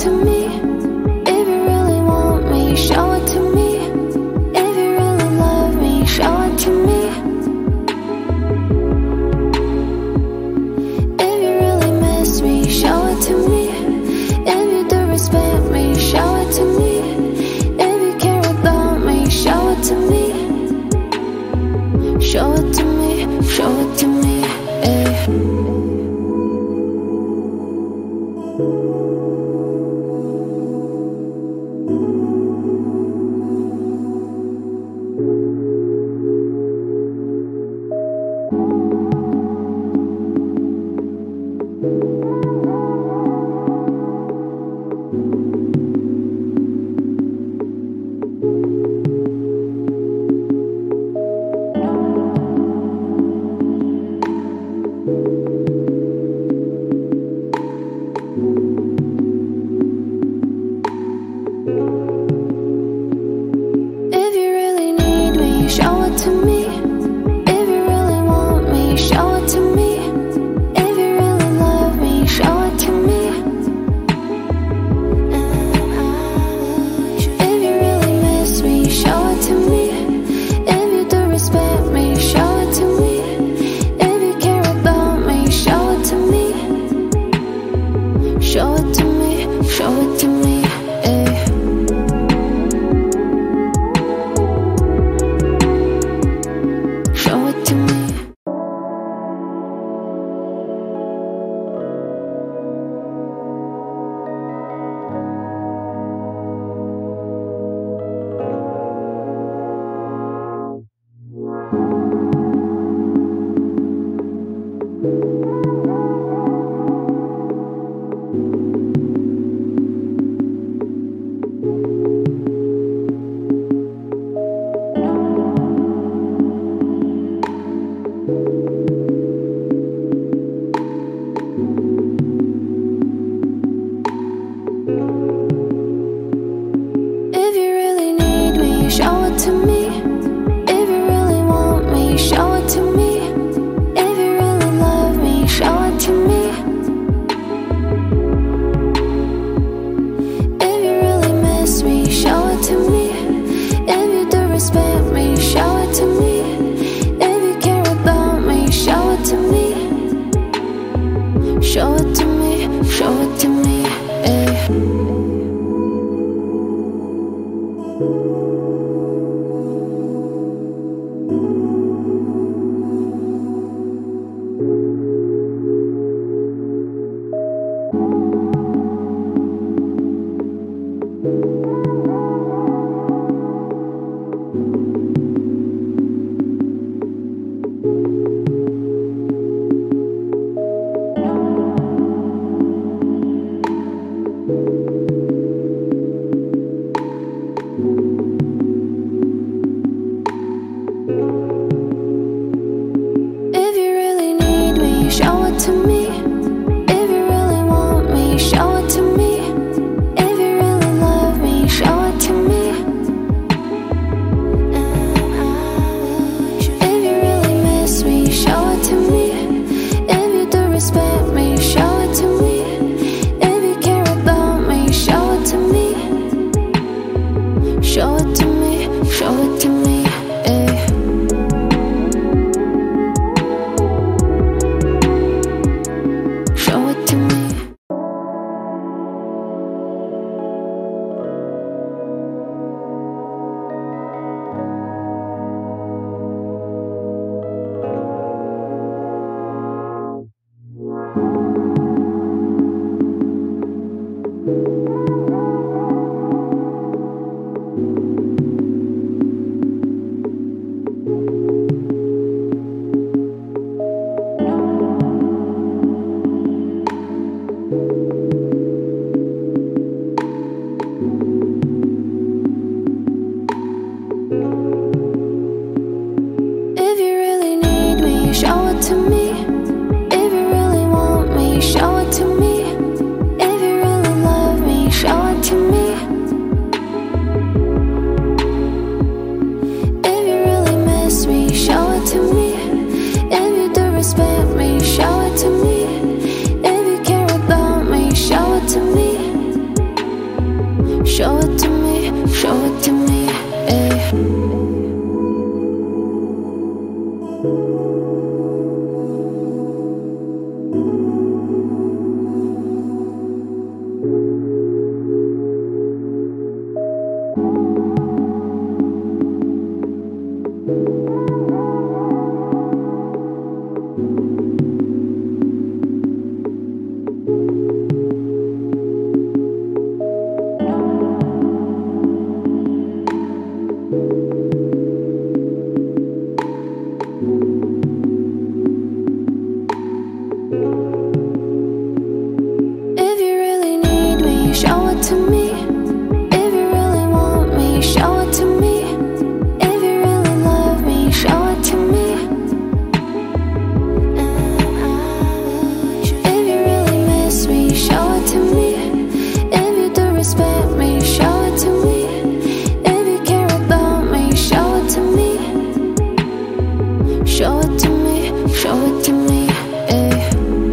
to me. If you really want me, show it to me. If you really love me, show it to me. If you really miss me, show it to me. If you do respect me, show it to me. If you care about me, show it to me. Show it to me, show it to me, eh. Show it to me, show it to me, eh. If you really need me, show it to me. If you really want me, show it to me. If you really love me, show it to me. If you really miss me, show it to me. If you do respect me, show it to me. If you care about me, show it to me. Show it to me, show it to me, eh.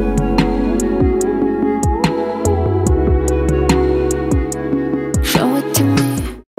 Show it to me.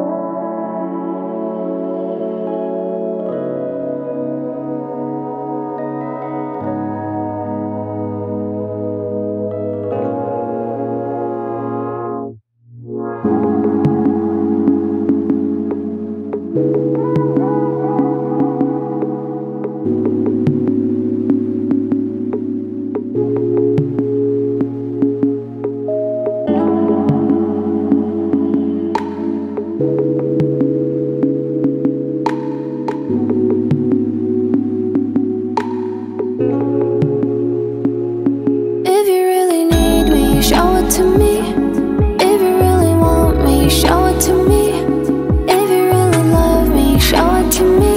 If you really need me, show it to me. If you really want me, show it to me. If you really love me, show it to me.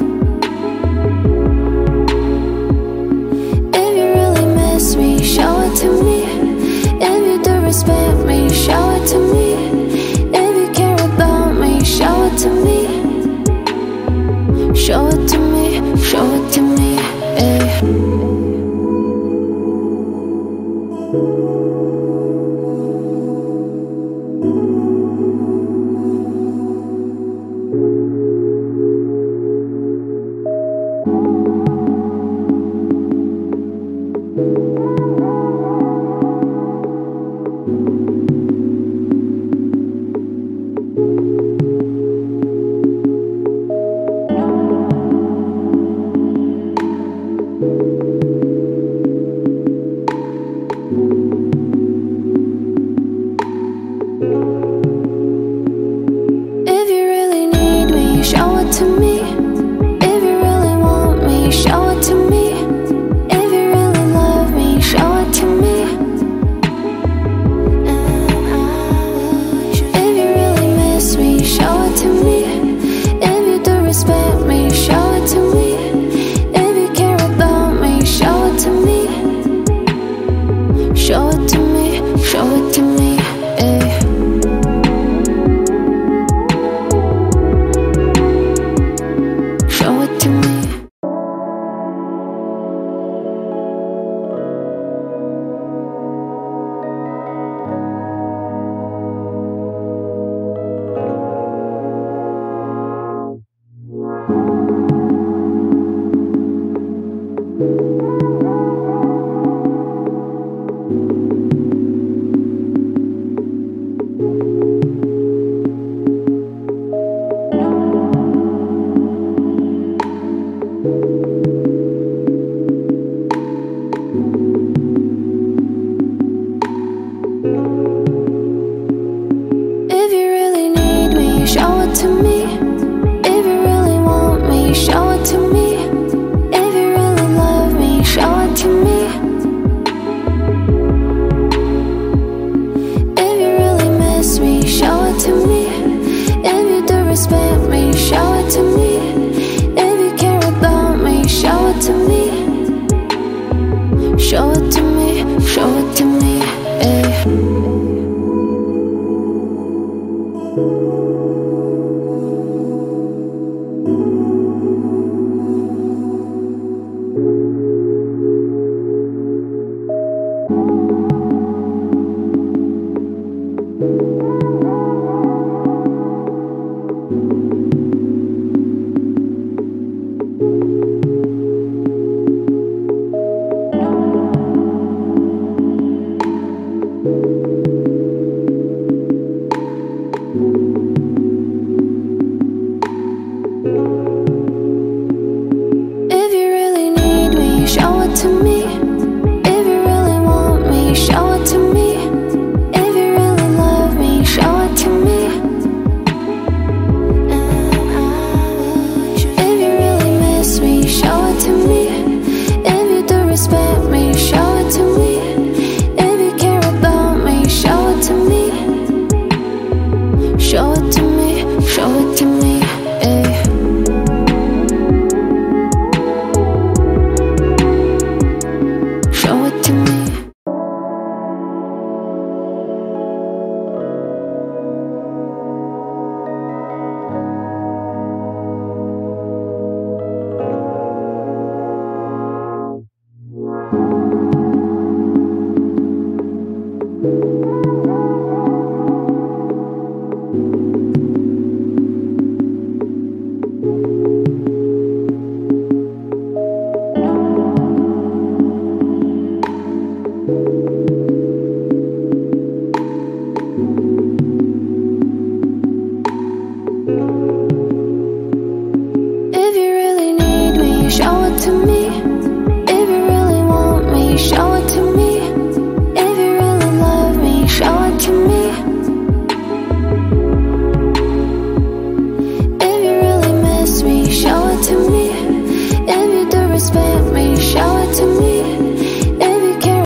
If you really miss me, show it to me. If you do respect me, show it to me. If you care about me, show it to me. Show it to me, show it to me, eh. If you really need me, show it to me. If you really want me, show it to me. If you really love me, show it to me. If you really miss me, show it to me. If you do respect me, show it to me. If you care about me, show it to me. Show it to me, show it to me, eh. Show it to me. If you really need me, show it to me. If you really want me, show it to me. If you really love me, show it to me. If you really miss me, show it to me. If you do respect me, show it to me. If you care about me, show it to me. Show it to me, show it to me, eh. you.